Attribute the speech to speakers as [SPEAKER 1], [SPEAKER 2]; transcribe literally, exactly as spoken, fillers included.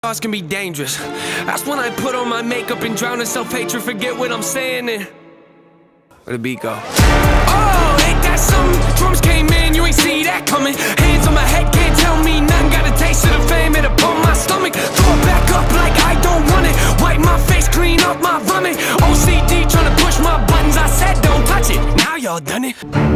[SPEAKER 1] Thoughts can be dangerous. That's when I put on my makeup and drown in self-hatred. Forget what I'm saying and where the beat go? Oh, ain't that something? Drums came in, you ain't see that coming. Hands on my head, can't tell me nothing. Got a taste of the fame, it upon my stomach. Throw it back up like I don't want it. Wipe my face, clean off my vomit. O C D tryna push my buttons, I said don't touch it. Now y'all done it.